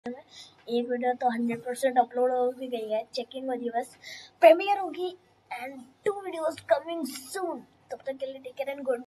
एक वीडियो तो 100% अपलोड हो भी गई है, चेकिंग हो रही है, बस प्रीमियर होगी एंड 2 वीडियोस कमिंग सून। तब तक के लिए टेक केयर एंड गुड।